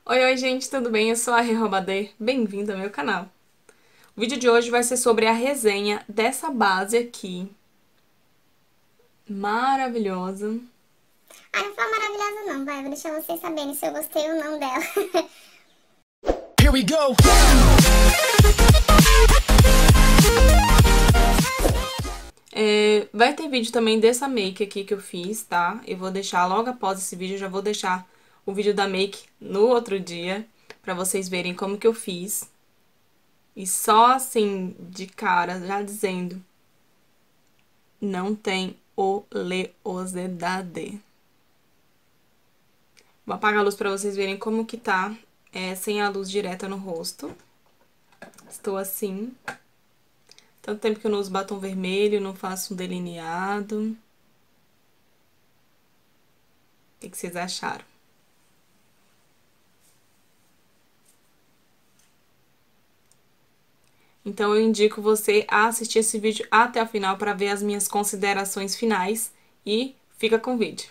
Oi, gente, tudo bem? Eu sou a Rê bem-vindo ao meu canal. O vídeo de hoje vai ser sobre a resenha dessa base aqui, maravilhosa. Ah, não foi maravilhosa não, vai. Vou deixar vocês saberem se eu gostei ou não dela. Here we go. Vai ter vídeo também dessa make aqui que eu fiz, tá? Eu vou deixar logo após esse vídeo, eu já vou deixar o vídeo da make no outro dia, pra vocês verem como que eu fiz. E só assim, de cara, já dizendo, não tem oleosidade. Vou apagar a luz pra vocês verem como que tá, sem a luz direta no rosto. Estou assim. Tanto tempo que eu não uso batom vermelho, não faço um delineado. O que vocês acharam? Então, eu indico você a assistir esse vídeo até o final para ver as minhas considerações finais e fica com o vídeo.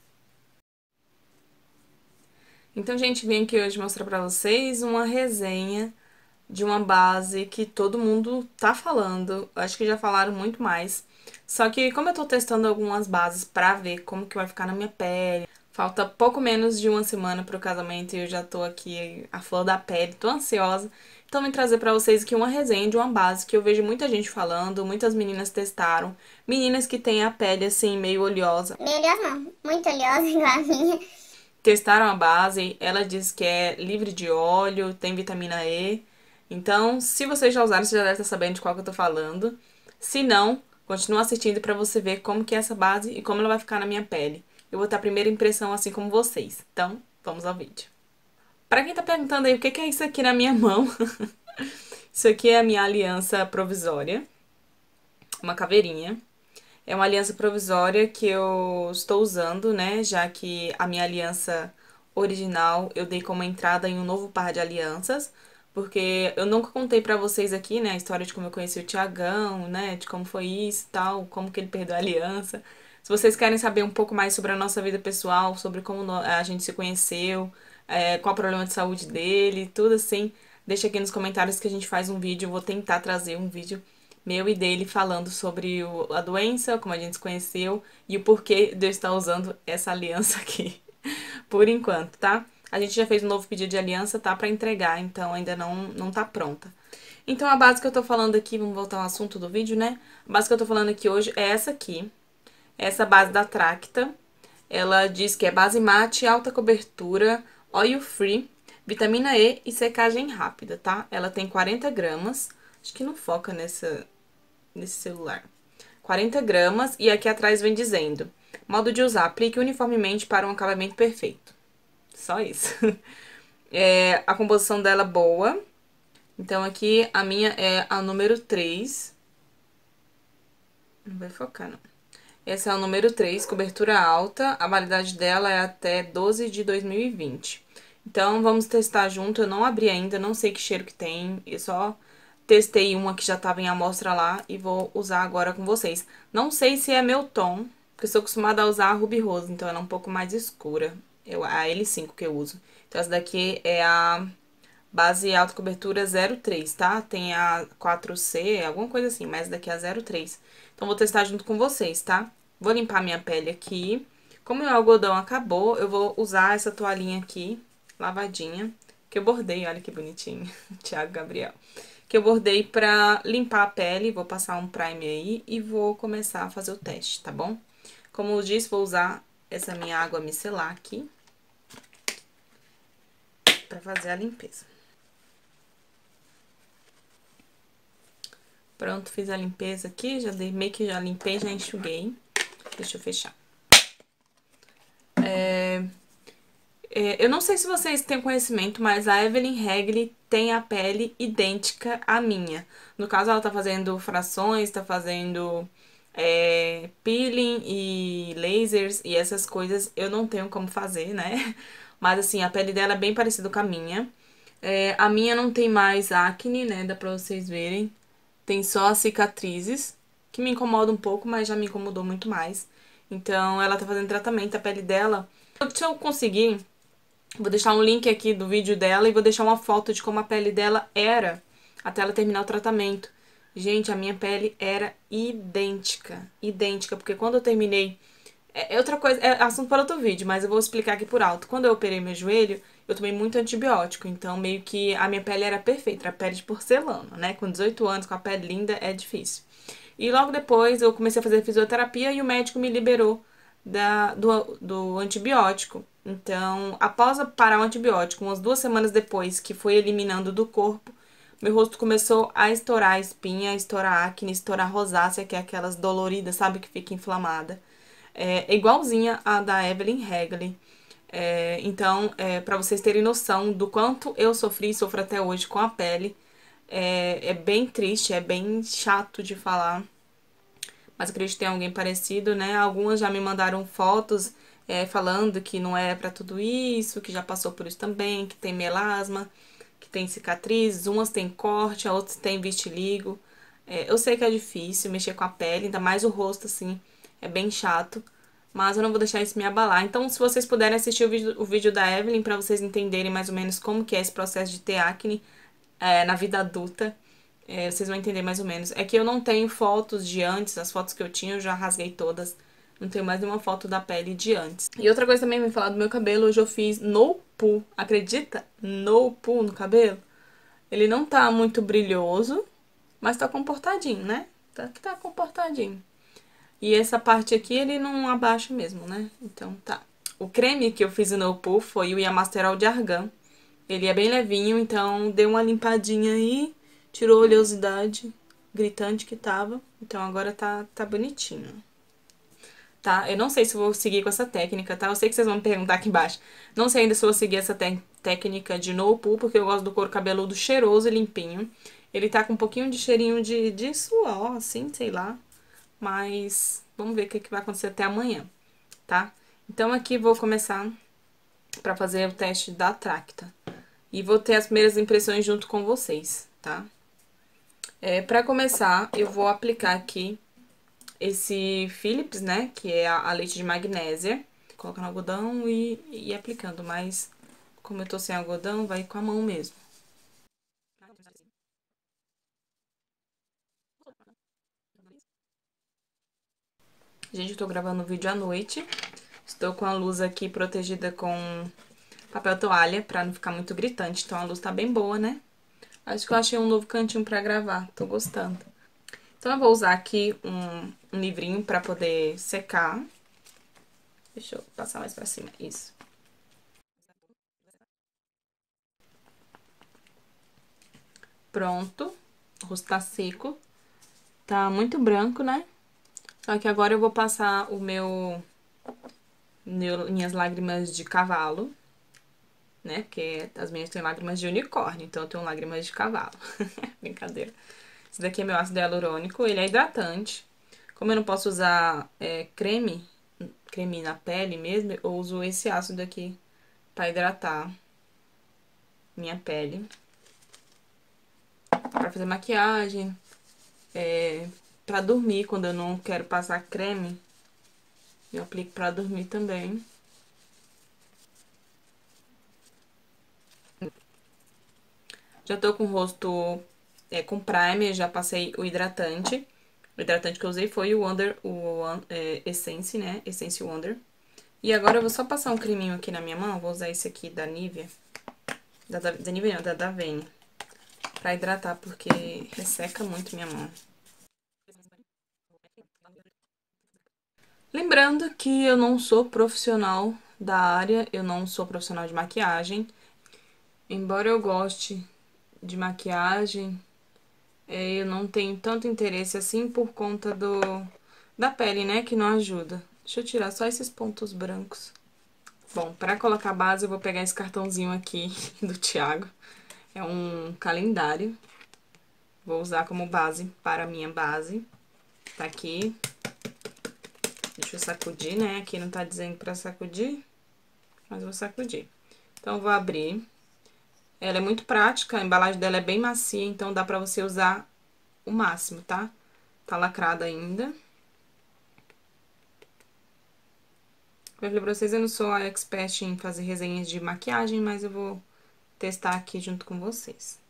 Então, gente, vim aqui hoje mostrar pra vocês uma resenha de uma base que todo mundo tá falando. Acho que já falaram muito mais. Só que como eu tô testando algumas bases pra ver como que vai ficar na minha pele, falta pouco menos de uma semana pro casamento e eu já tô aqui a flor da pele, tô ansiosa. Então, vim trazer pra vocês aqui uma resenha de uma base que eu vejo muita gente falando, muitas meninas testaram. Meninas que têm a pele assim, meio oleosa. Meio oleosa não, muito oleosa igual a minha. Testaram a base, ela diz que é livre de óleo, tem vitamina E. Então, se vocês já usaram, você já deve estar sabendo de qual que eu tô falando. Se não, continua assistindo pra você ver como que é essa base e como ela vai ficar na minha pele. Eu vou ter a primeira impressão assim como vocês. Então, vamos ao vídeo. Pra quem tá perguntando aí o que é isso aqui na minha mão, isso aqui é a minha aliança provisória, uma caveirinha. É uma aliança provisória que eu estou usando, né? Já que a minha aliança original eu dei como entrada em um novo par de alianças. Porque eu nunca contei pra vocês aqui, né? A história de como eu conheci o Tiagão, né? De como foi isso e tal, como que ele perdeu a aliança. Se vocês querem saber um pouco mais sobre a nossa vida pessoal, sobre como a gente se conheceu, qual o problema de saúde dele, tudo assim, deixa aqui nos comentários que a gente faz um vídeo. Eu vou tentar trazer um vídeo meu e dele falando sobre a doença, como a gente se conheceu e o porquê de eu estar usando essa aliança aqui, por enquanto, tá? A gente já fez um novo pedido de aliança, tá pra entregar, então ainda não tá pronta. Então a base que eu tô falando aqui, vamos voltar ao assunto do vídeo, né? A base que eu tô falando aqui hoje é essa aqui, essa base da Tracta. Ela diz que é base mate, alta cobertura, oil free, vitamina E e secagem rápida, tá? Ela tem 40 gramas, acho que não foca nesse celular. 40 gramas e aqui atrás vem dizendo: modo de usar, aplique uniformemente para um acabamento perfeito. Só isso. A composição dela é boa. Então aqui a minha é a número 3. Não vai focar, não. Essa é a número 3, cobertura alta. A validade dela é até 12 de 2020. Então vamos testar junto. Eu não abri ainda, não sei que cheiro que tem. Eu só testei uma que já estava em amostra lá e vou usar agora com vocês. Não sei se é meu tom, porque eu sou acostumada a usar a Ruby Rose, então ela é um pouco mais escura. A L5 que eu uso. Então essa daqui é a base alta cobertura 03, tá? Tem a 4C, alguma coisa assim, mas essa daqui é a 03. Então vou testar junto com vocês, tá? Vou limpar minha pele aqui. Como o algodão acabou, eu vou usar essa toalhinha aqui, lavadinha, que eu bordei, olha que bonitinho, Thiago Gabriel. Que eu bordei pra limpar a pele, vou passar um primer aí e vou começar a fazer o teste, tá bom? Como eu disse, vou usar essa minha água micelar aqui pra fazer a limpeza. Pronto, fiz a limpeza aqui, já dei, meio que já limpei, já enxuguei. Deixa eu fechar. Eu não sei se vocês têm conhecimento, mas a Evelyn Regli tem a pele idêntica à minha. No caso, ela tá fazendo frações, tá fazendo peeling e lasers e essas coisas. Eu não tenho como fazer, né? Mas assim, a pele dela é bem parecida com a minha. A minha não tem mais acne, né? Dá pra vocês verem. Tem só as cicatrizes, que me incomoda um pouco, mas já me incomodou muito mais. Então, ela tá fazendo tratamento, a pele dela. Se eu conseguir Vou deixar um link aqui do vídeo dela e vou deixar uma foto de como a pele dela era até ela terminar o tratamento. Gente, a minha pele era idêntica, idêntica, porque quando eu terminei... É outra coisa, é assunto para outro vídeo, mas eu vou explicar aqui por alto. Quando eu operei meu joelho, eu tomei muito antibiótico, então meio que a minha pele era perfeita, era pele de porcelana, né? Com 18 anos, com a pele linda, é difícil. E logo depois eu comecei a fazer fisioterapia e o médico me liberou do antibiótico. Então, após parar o antibiótico, umas 2 semanas depois que foi eliminando do corpo, meu rosto começou a estourar espinha, estourar acne, estourar rosácea, que é aquelas doloridas, sabe, que fica inflamada. É igualzinha a da Evelyn Hagley. Então, para vocês terem noção do quanto eu sofri e sofro até hoje com a pele, é bem triste, é bem chato de falar, mas acredito que tem alguém parecido, né? Algumas já me mandaram fotos falando que não é pra tudo isso, que já passou por isso também, que tem melasma, que tem cicatrizes, umas tem corte, outras tem vitiligo. Eu sei que é difícil mexer com a pele, ainda mais o rosto, assim, é bem chato, mas eu não vou deixar isso me abalar. Então, se vocês puderem assistir o vídeo da Evelyn pra vocês entenderem mais ou menos como que é esse processo de ter acne na vida adulta, vocês vão entender mais ou menos. É que eu não tenho fotos de antes, as fotos que eu tinha eu já rasguei todas. Não tenho mais nenhuma foto da pele de antes. E outra coisa também, me falar do meu cabelo, hoje eu fiz no poo, acredita? No poo no cabelo. Ele não tá muito brilhoso, mas tá comportadinho, né? Tá comportadinho. E essa parte aqui, ele não abaixa mesmo, né? Então tá. O creme que eu fiz no poo foi o Yamasterol de Argan. Ele é bem levinho, então deu uma limpadinha aí, tirou a oleosidade gritante que tava. Então agora tá bonitinho. Tá? Eu não sei se eu vou seguir com essa técnica, tá? Eu sei que vocês vão me perguntar aqui embaixo. Não sei ainda se eu vou seguir essa técnica de no poo, porque eu gosto do couro cabeludo cheiroso e limpinho. Ele tá com um pouquinho de cheirinho de suor, assim, sei lá. Mas vamos ver o que vai acontecer até amanhã, tá? Então aqui vou começar pra fazer o teste da Tracta. E vou ter as primeiras impressões junto com vocês, tá? Pra começar, eu vou aplicar aqui esse Philips, né? Que é a leite de magnésia. Colocar no algodão e ir aplicando, mas como eu tô sem algodão, vai com a mão mesmo. Gente, eu tô gravando o vídeo à noite. Estou com a luz aqui protegida com papel toalha, pra não ficar muito gritante. Então a luz tá bem boa, né? Acho que eu achei um novo cantinho pra gravar, tô gostando. Então eu vou usar aqui um livrinho pra poder secar. Deixa eu passar mais pra cima, isso. Pronto, o rosto tá seco. Tá muito branco, né? Só que agora eu vou passar minhas lágrimas de cavalo, né? Porque as minhas têm lágrimas de unicórnio, então eu tenho lágrimas de cavalo. Brincadeira. Esse daqui é meu ácido hialurônico, ele é hidratante. Como eu não posso usar creme na pele mesmo, eu uso esse ácido aqui pra hidratar minha pele. Pra fazer maquiagem, pra dormir, quando eu não quero passar creme, eu aplico pra dormir também. Já tô com o rosto com primer, já passei o hidratante. O hidratante que eu usei foi o Essence, né? Essence Wonder. E agora eu vou só passar um creminho aqui na minha mão. Vou usar esse aqui da Nivea. Da Nivea não, da Davene. Pra hidratar, porque resseca muito minha mão. Lembrando que eu não sou profissional da área, eu não sou profissional de maquiagem. Embora eu goste de maquiagem, eu não tenho tanto interesse assim por conta da pele, né, que não ajuda. Deixa eu tirar só esses pontos brancos. Bom, pra colocar base eu vou pegar esse cartãozinho aqui do Thiago. É um calendário. Vou usar como base para a minha base. Tá aqui. Deixa eu sacudir, né? Aqui não tá dizendo pra sacudir, mas vou sacudir. Então, eu vou abrir. Ela é muito prática, a embalagem dela é bem macia, então dá pra você usar o máximo, tá? Tá lacrada ainda. Como eu falei pra vocês, eu não sou a expert em fazer resenhas de maquiagem, mas eu vou testar aqui junto com vocês.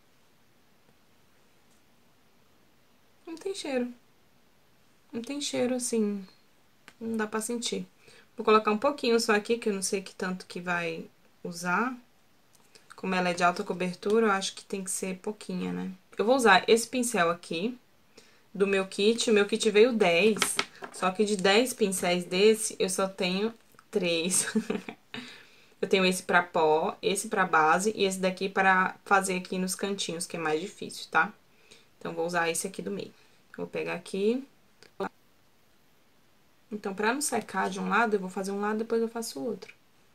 Não tem cheiro. Não tem cheiro, assim, não dá pra sentir. Vou colocar um pouquinho só aqui, que eu não sei que tanto que vai usar. Como ela é de alta cobertura, eu acho que tem que ser pouquinha, né? Eu vou usar esse pincel aqui, do meu kit. O meu kit veio 10, só que de 10 pincéis desse, eu só tenho 3. Eu tenho esse pra pó, esse pra base e esse daqui pra fazer aqui nos cantinhos, que é mais difícil, tá? Então, vou usar esse aqui do meio. Vou pegar aqui. Então, pra não secar de um lado, eu vou fazer um lado, depois eu faço o outro.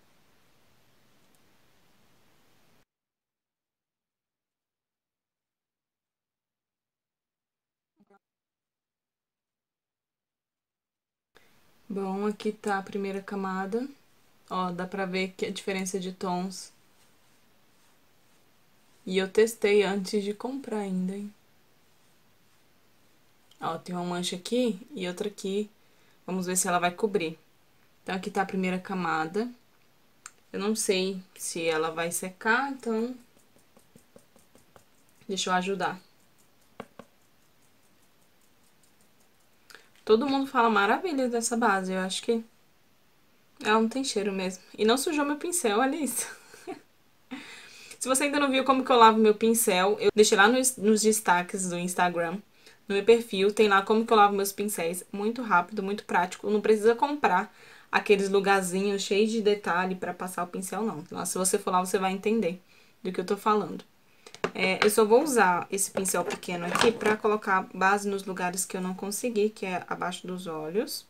Bom, aqui tá a primeira camada. Ó, dá pra ver que a diferença de tons. E eu testei antes de comprar ainda, hein? Ó, tem uma mancha aqui e outra aqui. Vamos ver se ela vai cobrir. Então, aqui tá a primeira camada. Eu não sei se ela vai secar, então... deixa eu ajudar. Todo mundo fala maravilha dessa base, eu acho que... ela não tem cheiro mesmo. E não sujou meu pincel, olha isso. Se você ainda não viu como que eu lavo meu pincel, eu deixei lá nos destaques do Instagram, no meu perfil, tem lá como que eu lavo meus pincéis. Muito rápido, muito prático. Não precisa comprar aqueles lugarzinhos cheios de detalhe pra passar o pincel, não. Então, se você for lá, você vai entender do que eu tô falando. Eu só vou usar esse pincel pequeno aqui pra colocar base nos lugares que eu não consegui, que é abaixo dos olhos.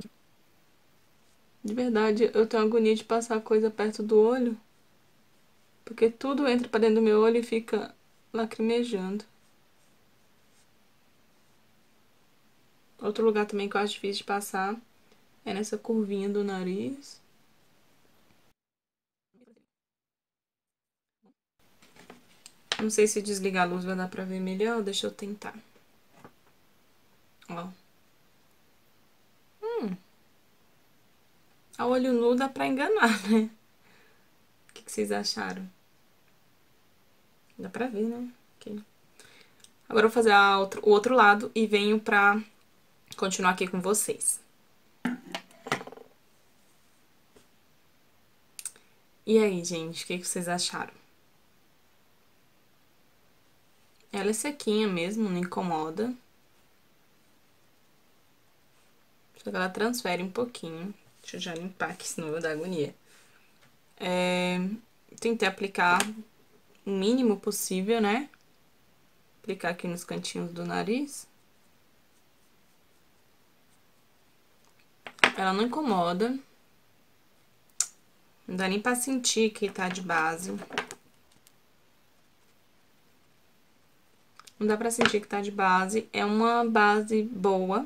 De verdade, eu tenho agonia de passar coisa perto do olho. Porque tudo entra pra dentro do meu olho e fica lacrimejando. Outro lugar também que eu acho difícil de passar é nessa curvinha do nariz. Não sei se desligar a luz vai dar pra ver melhor, deixa eu tentar. Ó. A olho nu dá pra enganar, né? O que vocês acharam? Dá pra ver, né? Aqui. Agora eu vou fazer o outro lado e venho pra continuar aqui com vocês. E aí, gente, o que vocês acharam? Ela é sequinha mesmo, não incomoda. Só que ela transfere um pouquinho. Deixa eu já limpar aqui, senão eu vou dar agonia. Tentei aplicar o mínimo possível, né? Aplicar aqui nos cantinhos do nariz. Ela não incomoda. Não dá nem pra sentir que tá de base. Não dá pra sentir que tá de base. É uma base boa.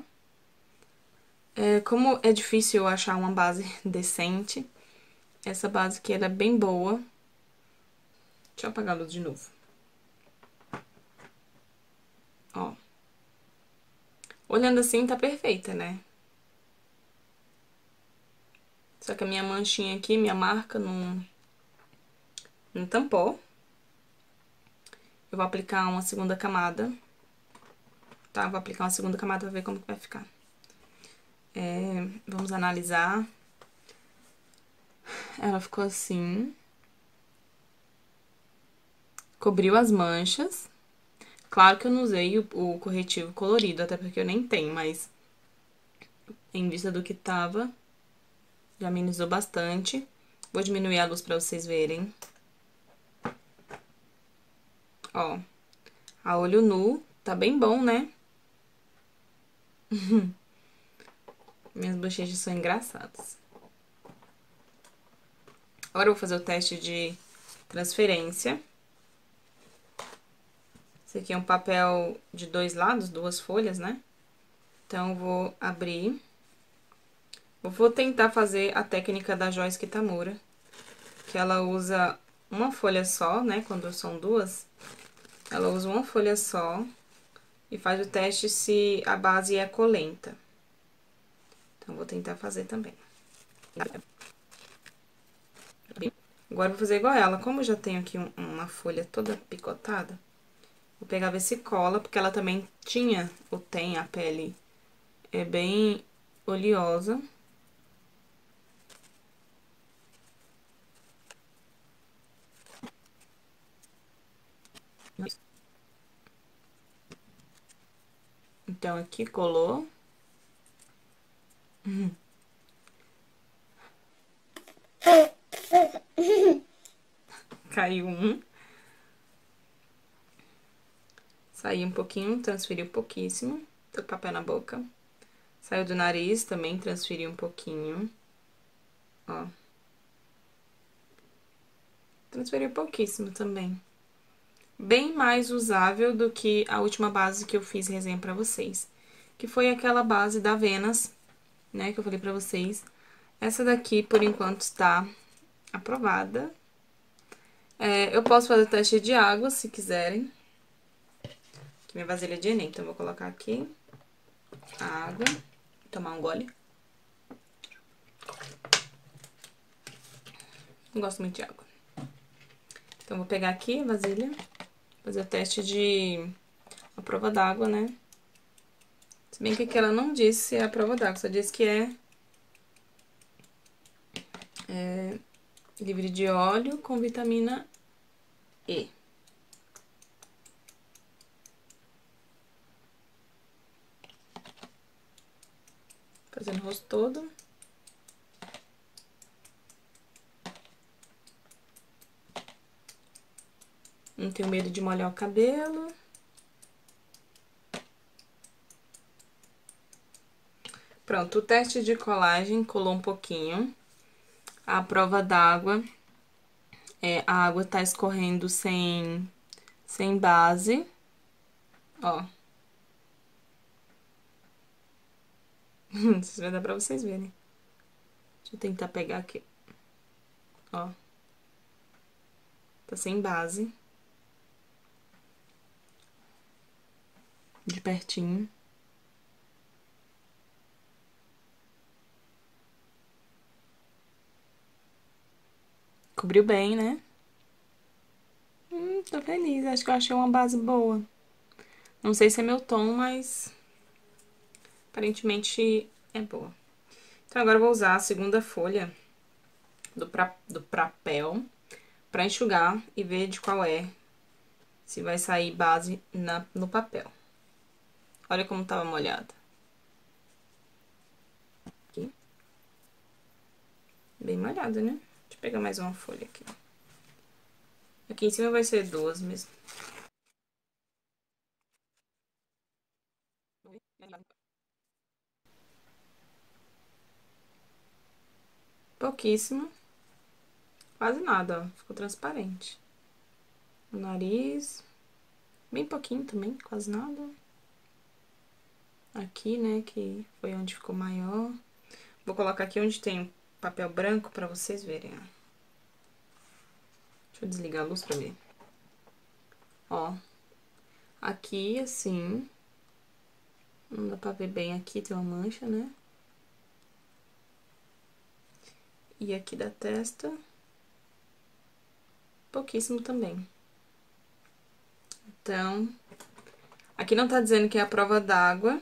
Como é difícil eu achar uma base decente, essa base aqui ela é bem boa. Deixa eu apagar a luz de novo. Ó. Olhando assim, tá perfeita, né? Só que a minha manchinha aqui, minha marca, não tampou. Eu vou aplicar uma segunda camada. Tá? Vou aplicar uma segunda camada pra ver como que vai ficar. Vamos analisar. Ela ficou assim. Cobriu as manchas. Claro que eu não usei o corretivo colorido, até porque eu nem tenho, mas em vista do que tava, já amenizou bastante. Vou diminuir a luz pra vocês verem. Ó, a olho nu, tá bem bom, né? Minhas bochechas são engraçadas. Agora eu vou fazer o teste de transferência. Esse aqui é um papel de 2 lados, 2 folhas, né? Então, eu vou abrir. Eu vou tentar fazer a técnica da Joyce Kitamura, que ela usa uma folha só, né? Quando são duas, ela usa uma folha só e faz o teste se a base é colenta. Então, vou tentar fazer também. Agora eu vou fazer igual ela. Como eu já tenho aqui uma folha toda picotada, vou pegar ver se cola, porque ela também tinha, ou tem, a pele bem oleosa. Então, aqui colou. Caiu um. Saiu um pouquinho, transferiu pouquíssimo. Tô com papel na boca. Saiu do nariz também, transferiu um pouquinho. Ó. Transferiu pouquíssimo também. Bem mais usável do que a última base que eu fiz resenha pra vocês. Que foi aquela base da Venus, né, que eu falei pra vocês. Essa daqui, por enquanto, está aprovada. Eu posso fazer teste de água, se quiserem. Aqui minha vasilha de Enem, então eu vou colocar aqui a água. Tomar um gole. Não gosto muito de água. Então, vou pegar aqui a vasilha, fazer o teste de a prova d'água, né? Se bem que aqui ela não disse se é a prova d'água, só disse que é livre de óleo com vitamina E. Fazendo o rosto todo. Não tenho medo de molhar o cabelo. Pronto, o teste de colagem colou um pouquinho. A prova d'água, a água tá escorrendo sem base. Ó. Não sei se vai dar pra vocês verem. Deixa eu tentar pegar aqui. Ó. Tá sem base. De pertinho. Cobriu bem, né? Tô feliz. Acho que eu achei uma base boa. Não sei se é meu tom, mas aparentemente é boa. Então, agora eu vou usar a segunda folha do papel pra enxugar e ver de qual é. Se vai sair base no papel. Olha como tava molhada. Aqui. Bem molhada, né? Deixa eu pegar mais uma folha aqui. Aqui em cima vai ser duas mesmo. Pouquíssimo. Quase nada, ó. Ficou transparente. O nariz. Bem pouquinho também, quase nada. Aqui, né, que foi onde ficou maior. Vou colocar aqui onde tem papel branco pra vocês verem, ó. Deixa eu desligar a luz pra ver. Ó. Aqui, assim. Não dá pra ver bem aqui, tem uma mancha, né? E aqui da testa. Pouquíssimo também. Então, aqui não tá dizendo que é a prova d'água.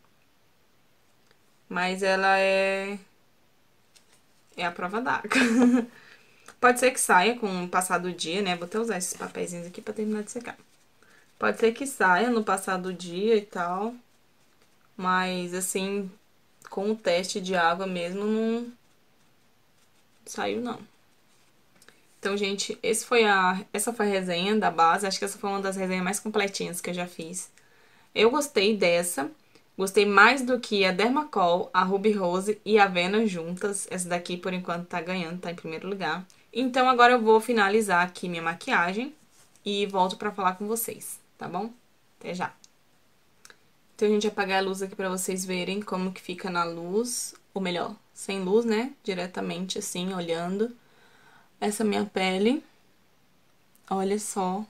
Mas ela é a prova d'água. Pode ser que saia com o passar do dia, né? Vou até usar esses papeizinhos aqui pra terminar de secar. Pode ser que saia no passar do dia e tal. Mas, assim, com o teste de água mesmo, não saiu, não. Então, gente, essa foi a resenha da base. Acho que essa foi uma das resenhas mais completinhas que eu já fiz. Eu gostei dessa. Gostei mais do que a Dermacol, a Ruby Rose e a Venus juntas. Essa daqui, por enquanto, tá ganhando, tá em primeiro lugar. Então, agora eu vou finalizar aqui minha maquiagem e volto pra falar com vocês, tá bom? Até já. Então, a gente apagar a luz aqui pra vocês verem como que fica na luz. Ou melhor, sem luz, né? Diretamente, assim, olhando. Essa minha pele. Olha só.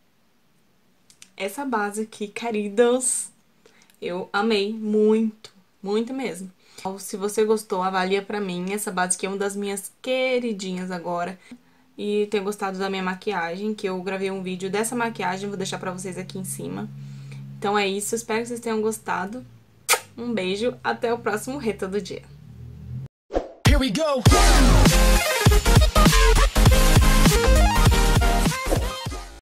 Essa base aqui, queridos, eu amei muito, Muito mesmo. Se você gostou, avalia pra mim. Essa base aqui é uma das minhas queridinhas agora. E tenho gostado da minha maquiagem, que eu gravei um vídeo dessa maquiagem, vou deixar pra vocês aqui em cima. Então é isso, espero que vocês tenham gostado. Um beijo, até o próximo Reta do Dia. Here we go.